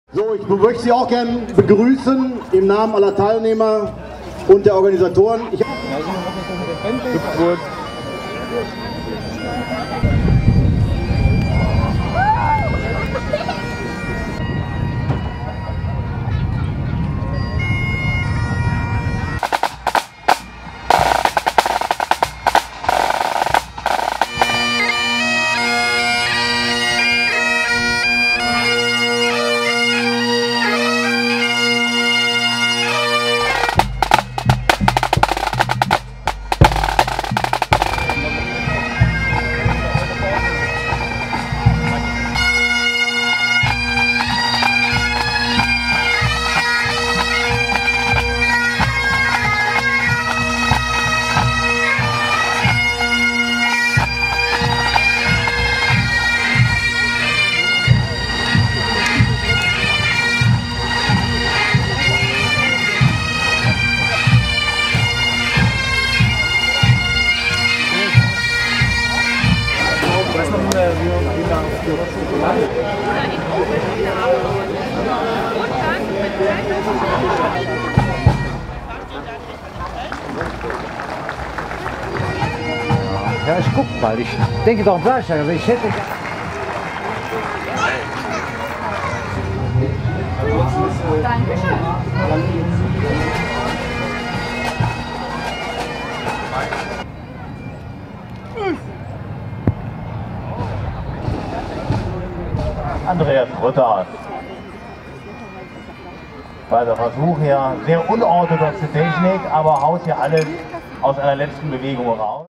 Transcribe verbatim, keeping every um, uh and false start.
So, ich möchte Sie auch gern begrüßen im Namen aller Teilnehmer und der Organisatoren. Ich Ja, ich guck mal. Ich denke doch gleich, aber ich hätte... Dankeschön. Andreas Rütter. Bei der Versuch hier, sehr unorthodoxe Technik, aber haut hier alles aus einer letzten Bewegung raus.